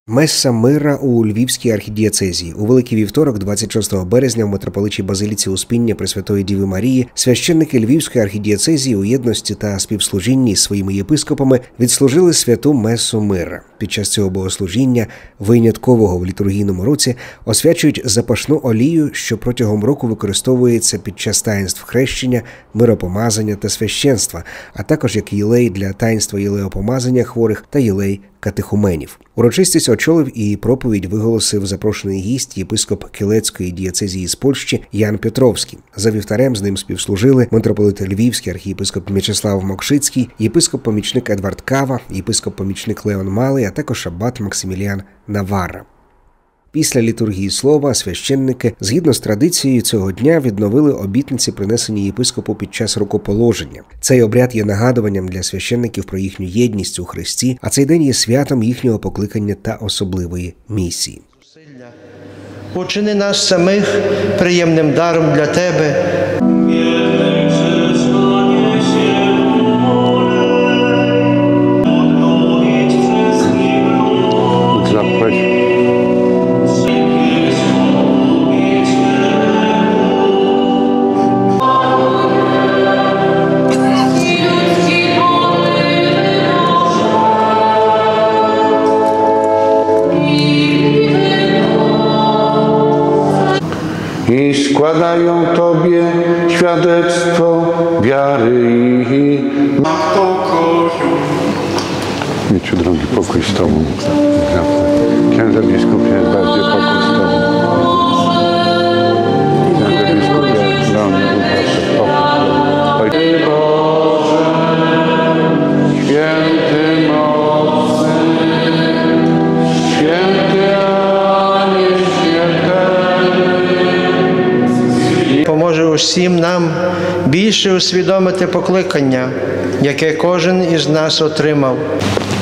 Месса мира у Львівській архідієцезії. У Великий вівторок, 26 березня, в митрополичій базиліці Успіння Пресвятої Діви Марії священники Львівської архідієцезії у єдності та співслужінні з своїми єпископами відслужили святу Месу мира. Під час цього богослужіння, виняткового в літургійному році, освячують запашну олію, що протягом року використовується під час таїнств хрещення, миропомазання та священства, а також як єлей для таїнства єлеопомазання хворих та єлей катехуменів. Урочистість очолив і проповідь виголосив запрошений гість єпископ Кілецької дієцезії з Польщі Ян Петровський. За вівтарем з ним співслужили митрополит Львівський архієпископ М'ячеслав Мокшицький, єпископ-помічник Едвард Кава, єпископ-помічник Леон Малий, а також абат Максиміліан Наварра. Після літургії слова священники, згідно з традицією цього дня, відновили обітниці, принесені єпископу під час рукоположення. Цей обряд є нагадуванням для священників про їхню єдність у Христі, а цей день є святом їхнього покликання та особливої місії. Учини нас самих приємним даром для Тебе. I składają Tobie świadectwo wiary i pokoju. Mieciu drogi, pokój z Tobą. Księże biskupie, bardziej pokój z Tobą. Księże biskupie, do mnie proszę, pokój. Ojcze Boże, święty mocny, święty Aniel śmiertelny, Поможе усім нам більше усвідомити покликання, яке кожен із нас отримав.